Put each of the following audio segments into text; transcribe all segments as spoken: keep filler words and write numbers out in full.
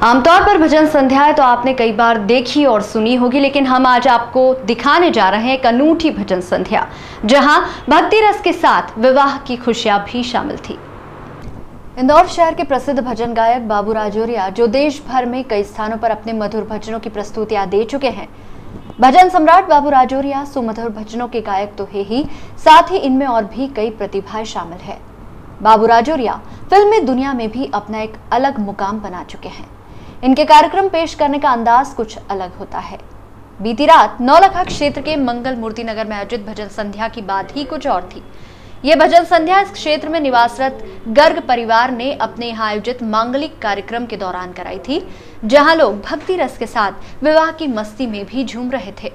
आमतौर पर भजन संध्याएं तो आपने कई बार देखी और सुनी होगी, लेकिन हम आज आपको दिखाने जा रहे हैं एक अनूठी भजन संध्या जहां भक्ति रस के साथ विवाह की खुशियां भी शामिल थी। इंदौर शहर के प्रसिद्ध भजन गायक बाबू राजौरिया, जो देश भर में कई स्थानों पर अपने मधुर भजनों की प्रस्तुतियां दे चुके हैं। भजन सम्राट बाबू राजौरिया सुमधुर भजनों के गायक तो है ही, साथ ही इनमें और भी कई प्रतिभाएं शामिल है। बाबू राजौरिया फिल्मी दुनिया में भी अपना एक अलग मुकाम बना चुके हैं। इनके कार्यक्रम पेश करने का अंदाज कुछ अलग होता है। बीती रात नौलखा क्षेत्र के मंगल मूर्ति नगर में आयोजित भजन संध्या की बात ही कुछ और थी। यह भजन संध्या इस क्षेत्र में निवासरत गर्ग परिवार ने अपने यहाँ आयोजित मांगलिक कार्यक्रम के दौरान कराई थी, जहां लोग भक्ति रस के साथ विवाह की मस्ती में भी झूम रहे थे।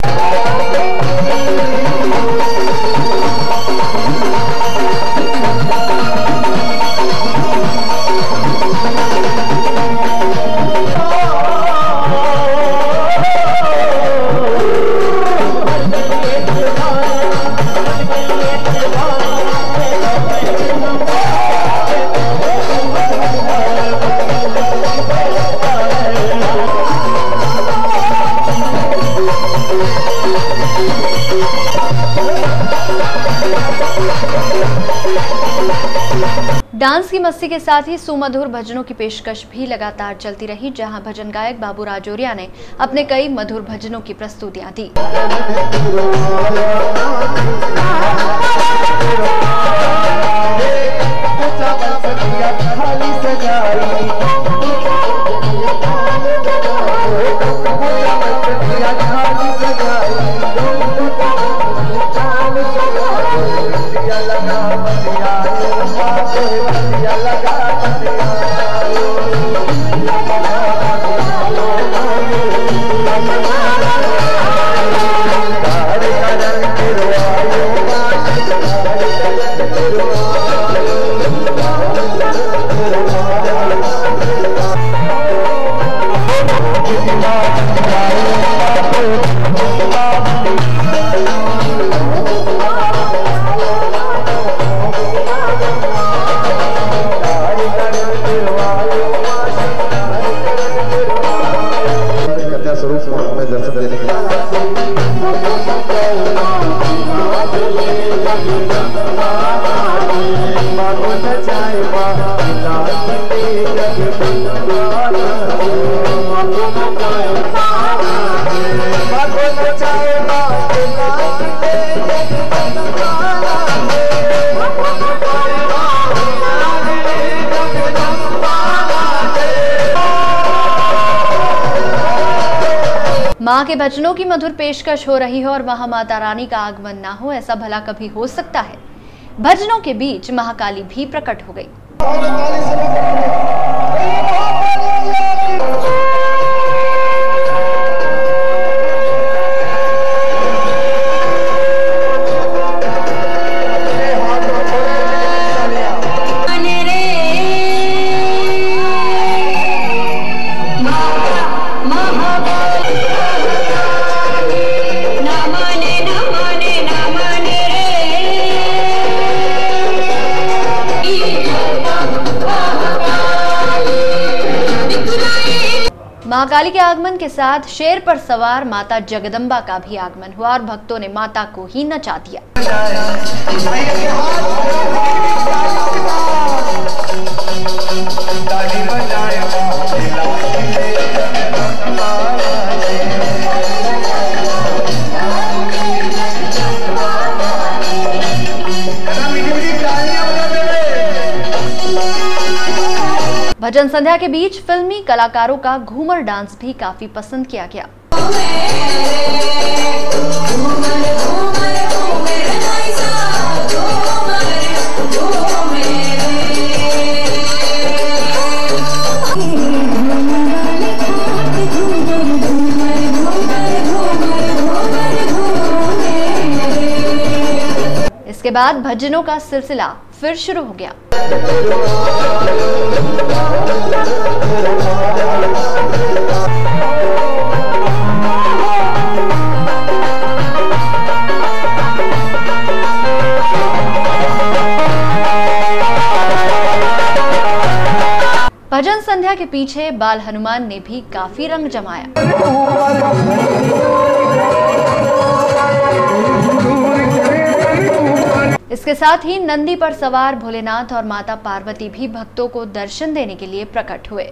डांस की मस्ती के साथ ही सुमधुर भजनों की पेशकश भी लगातार चलती रही, जहां भजन गायक बाबू राजौरिया ने अपने कई मधुर भजनों की प्रस्तुतियां दी। माँ के भजनों की मधुर पेशकश हो रही हो और वहां माता रानी का आगमन ना हो, ऐसा भला कभी हो सकता है? भजनों के बीच महाकाली भी प्रकट हो गई। महाकाली के आगमन के साथ शेर पर सवार माता जगदम्बा का भी आगमन हुआ और भक्तों ने माता को ही नचा दिया। भजन संध्या के बीच फिल्मी कलाकारों का घूमर डांस भी काफी पसंद किया गया। इसके बाद भजनों का सिलसिला फिर शुरू हो गया। भजन संध्या के पीछे बाल हनुमान ने भी काफी रंग जमाया। इसके साथ ही नंदी पर सवार भोलेनाथ और माता पार्वती भी भक्तों को दर्शन देने के लिए प्रकट हुए।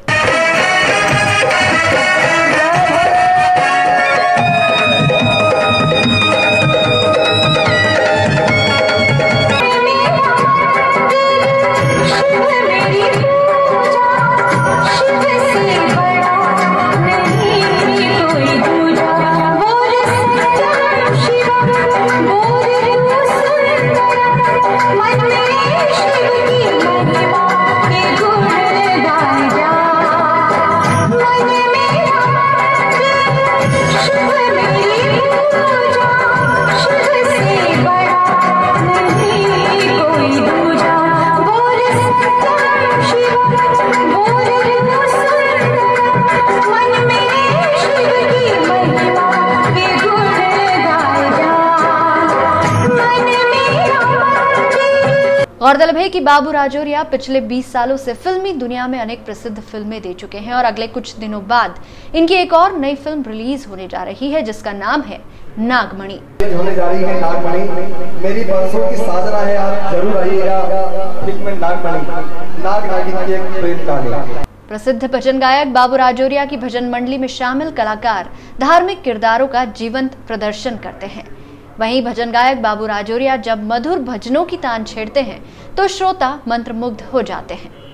गौरतलब है कि बाबू राजौरिया पिछले बीस सालों से फिल्मी दुनिया में अनेक प्रसिद्ध फिल्में दे चुके हैं और अगले कुछ दिनों बाद इनकी एक और नई फिल्म रिलीज होने जा रही है जिसका नाम है नागमणि। होने जा रही है नागमणि, मेरी बरसों की साधना है, आप जरूर आइएगा फिल्म नागमणि, नाग नागिन की एक प्रेम कहानी। प्रसिद्ध भजन गायक बाबू राजौरिया की भजन मंडली में शामिल कलाकार धार्मिक किरदारों का जीवंत प्रदर्शन करते हैं। वहीं भजन गायक बाबू राजौरिया जब मधुर भजनों की तान छेड़ते हैं तो श्रोता मंत्रमुग्ध हो जाते हैं।